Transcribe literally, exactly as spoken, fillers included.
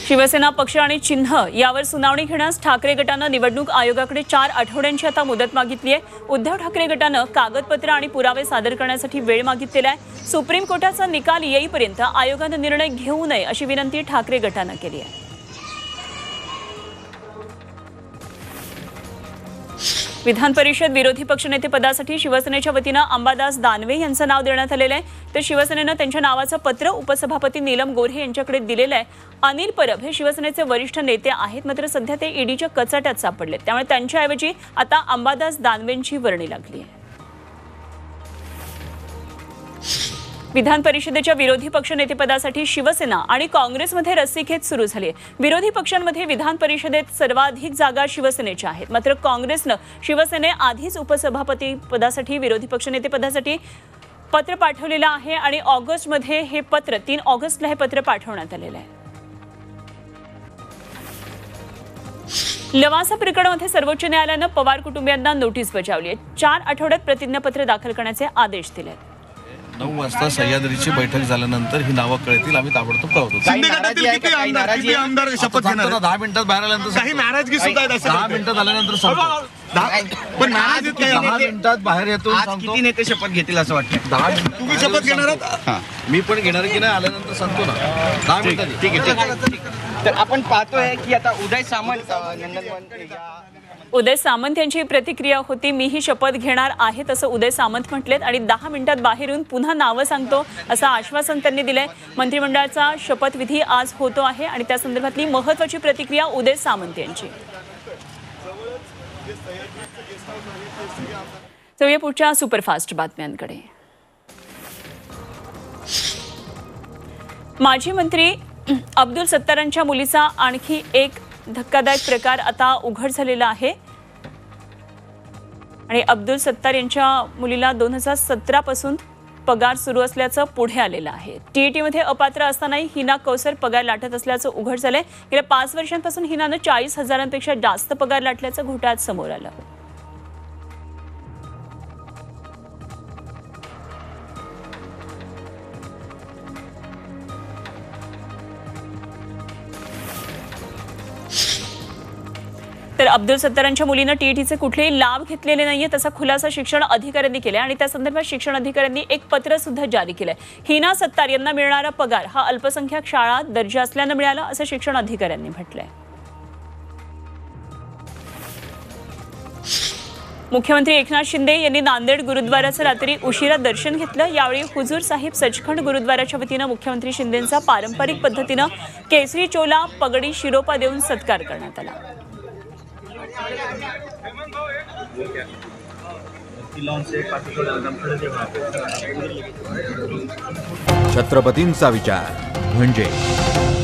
शिवसेना पक्ष आणि चिन्ह यावर सुनावणी घेण्यास ठाकरे गटानं निवडणूक आयोगाकडे चार आठवड्यांची आता मुदत मागितली आहे। उद्धव ठाकरे गटानं कागदपत्र आणि पुरावे सादर करण्यासाठी वेळ मागितलेला आहे। सुप्रीम कोर्टाचा निकाल येईपर्यंत आयोगानं निर्णय घेऊ नये अशी विनंती ठाकरे गटानं केली आहे। विधान परिषद विरोधी पक्षनेते पदासाठी शिवसेनेच्या वतीनं अंबादास दानवे यांचं नाव देण्यात आलेलं आहे। तर शिवसेनेनं त्यांच्या नावाचं पत्र उपसभापती नीलम गोऱ्हे यांच्याकडे दिलेलं आहे। अनिल परब हे शिवसेनेचे वरिष्ठ नेते आहेत, मात्र सध्या ते ईडीच्या कचाट्यात सापडले, त्यामुळे त्यांच्याऐवजी आता अंबादास दानवेंची वर्णी लागली आहे। विधान परिषदेच्या विरोधी पक्षनेतेपदासाठी शिवसेना आणि काँग्रेसमध्ये रस्सीखेच सुरू झाली आहे। विरोधी पक्षांमध्ये विधान परिषदेत सर्वाधिक जागा शिवसेनेच्या आहेत, मात्र काँग्रेसनं शिवसेने आधीच उपसभापती पदासाठी विरोधी पक्षनेतेपदासाठी पत्र पाठवलेलं आहे आणि ऑगस्टमध्ये हे पत्र तीन ऑगस्टला हे पत्र पाठवण्यात आलेलं आहे। लवासा प्रकरणामध्ये सर्वोच्च न्यायालयानं पवार कुटुंबियांना नोटीस बजावली आहे। चार आठवड्यात प्रतिज्ञापत्र दाखल करण्याचे आदेश दिले आहेत। नऊ वाजता सह्याद्रीची बैठक झाल्यानंतर ही नावं कळतील, आम्ही ताबडतोब कळवतो। दहा मिनिटात बाहेर आल्यानंतर काही नाराजगी सुद्धा आहे, दहा मिनिटात झाल्यानंतर पण नाराज दहा मिनिटात बाहेर येतो। किती नेते शपथ घेतील असं वाटतं? दहा मिनिट तुम्ही शपथ घेणार आहात? मी पण घेणार की नाही आल्यानंतर सांगतो ना। दहा मिनिटात ठीक आहे, ठीक आहे। तर आपण पाहतोय की आता उदय सामंत नंदनवन उदय सामंत यांची प्रतिक्रिया होती, मीही शपथ घेणार आहे तसं उदय सामंत म्हटलेत आणि दहा मिनिटात बाहेर येऊन पुन्हा नावं सांगतो असं आश्वासन त्यांनी दिलंय। मंत्रिमंडळाचा शपथविधी आज होतो आहे आणि त्या संदर्भातली महत्त्वाची प्रतिक्रिया उदय सामंत यांची। जाऊया पुढच्या सुपरफास्ट बातम्यांकडे। माजी मंत्री अब्दुल सत्तारांच्या मुलीचा आणखी एक धक्कादायक प्रकार आता उघड झालेला आहे आणि अब्दुल सत्तार यांच्या मुलीला दोन हजार सतरा पासून पगार सुरू असल्याचं पुढे आलेलं आहे। टीईटीमध्ये अपात्र असतानाही हिना कौसर पगार लाटत असल्याचं उघड झालंय। गेल्या पाच वर्षांपासून हिनानं चाळीस हजारांपेक्षा जास्त पगार लाटल्याचं घोटाळ्यात समोर आलं। तर अब्दुल सत्तारांच्या मुलीनं टीईटीचे कुठलेही लाभ घेतलेले नाहीये तसा खुलासा शिक्षण अधिकाऱ्यांनी केलाय आणि त्या संदर्भात शिक्षण अधिकाऱ्यांनी एक पत्र सुद्धा जारी केलंय। हिना सत्तार यांना मिळणारा पगार हा अल्पसंख्याक शाळा दर्जा असल्यानं मिळाला असं शिक्षण अधिकाऱ्यांनी म्हटलंय। मुख्यमंत्री एकनाथ शिंदे यांनी नांदेड गुरुद्वाराचं रात्री उशिरा दर्शन घेतलं। यावेळी हुजूर साहिब सचखंड गुरुद्वाराच्या वतीनं मुख्यमंत्री शिंदेंचा पारंपरिक पद्धतीनं केसरी चोला पगडी शिरोपा देऊन सत्कार करण्यात आला। छत्रपतींचा विचार म्हणजे